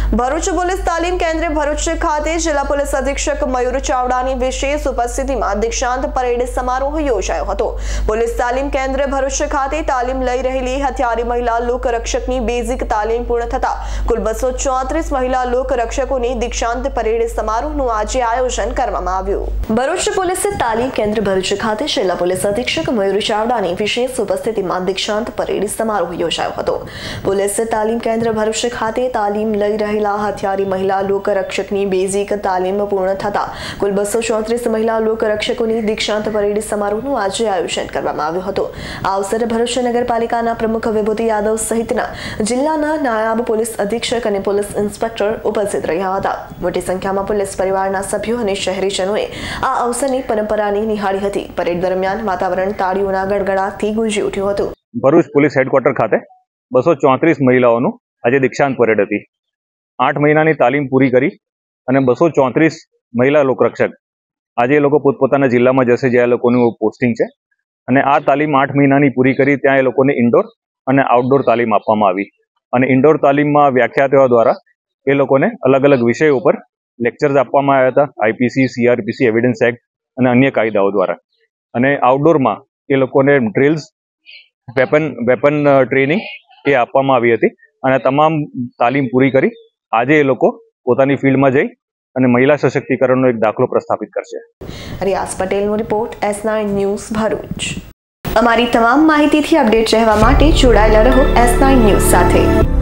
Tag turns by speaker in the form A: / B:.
A: Bharuch police તાલીમ કેન્દ્ર ભરૂચ ખાતે જિલ્લા પોલીસ અધિક્ષક મયુર ચાવડાની વિશેષ ઉપસ્થિતિમાં દીક્ષાંત પરેડ સમારોહ યોજાયો હતો। પોલીસ તાલીમ કેન્દ્ર ભરૂચ ખાતે તાલીમ લઈ રહેલી હથિયારી મહિલા લોકરક્ષકની બેઝિક તાલીમ પૂર્ણ થતા કુલ 234 મહિલા લોકરક્ષકોની દીક્ષાંત પરેડ સમારોહનું આજે આયોજન કરવામાં આવ્યું। ભરૂચ પોલીસ તાલીમ કેન્દ્ર ભરૂચ ખાતે જિલ્લા પોલીસ અધિક્ષક મયુર ચાવડાની વિશેષ ઉપસ્થિતિમાં દીક્ષાંત પરેડ સમારોહ યોજાયો હતો। પોલીસ તાલીમ કેન્દ્ર ભરૂચ ખાતે તાલીમ લઈ રહેલા હથિયારી મહિલા લોકરક્ષકની બેઝિક તાલીમ પૂર્ણ થતા કુલ 234 મહિલા લોકરક્ષકોની દીક્ષાંત પરેડ સમારોહનું આજે આયોજન કરવામાં આવ્યું હતું। આ અવસરે ભરૂચ નગરપાલિકાના પ્રમુખ વિભૂતિ યાદવ સહિતના જિલ્લાના નાયબ પોલીસ અધિક્ષક અને પોલીસ ઇન્સ્પેક્ટર ઉપસ્થિત રહ્યા હતા। મોટી સંખ્યામાં પોલીસ પરિવારના સભ્યો અને શહેરીજનોએ આ અવસરની પરંપરાને નિહાળી હતી। પરેડ દરમિયાન વાતાવરણ તાળીઓના ગડગડાટથી ગુંજી ઉઠ્યું હતું।
B: ભરૂચ પોલીસ હેડક્વાર્ટર ખાતે 234 મહિલાઓનું આજે દીક્ષાંત પરેડ હતી। 8 મહિનાની તાલીમ પૂરી કરી અને 234 મહિલા લોકરક્ષક આજે એ લોકો પોતપોતાના જિલ્લામાં જશે જ્યાં એ લોકોનું પોસ્ટિંગ છે અને આ તાલીમ 8 મહિનાની પૂરી કરી ત્યાં એ લોકોને ઇન્ડોર અને આઉટડોર તાલીમ આપવામાં આવી અને ઇન્ડોર તાલીમમાં વ્યાખ્યાતાઓ દ્વારા એ લોકોને અલગ અલગ વિષયો ઉપર લેક્ચર્સ આપવામાં આવ્યા હતા। આઈપીસી, સીઆરપીસી, એવિડન્સ એક્ટ અને અન્ય કાયદાઓ દ્વારા અને આઉટડોરમાં એ લોકોને ડ્રિલ્સ, વેપન ટ્રેનિંગ એ આપવામાં આવી હતી અને તમામ તાલીમ પૂરી કરી આજે એ લોકો પોતાની ફિલ્ડમાં જઈ અને મહિલા સશક્તિકરણનો એક દાખલો પ્રસ્થાપિત કરશે।
A: રિયાઝ પટેલનો રિપોર્ટ, S9 ન્યૂઝ ભરૂચ। અમારી તમામ માહિતીથી અપડેટ રહેવા માટે જોડાયેલા રહો S9 ન્યૂઝ સાથે।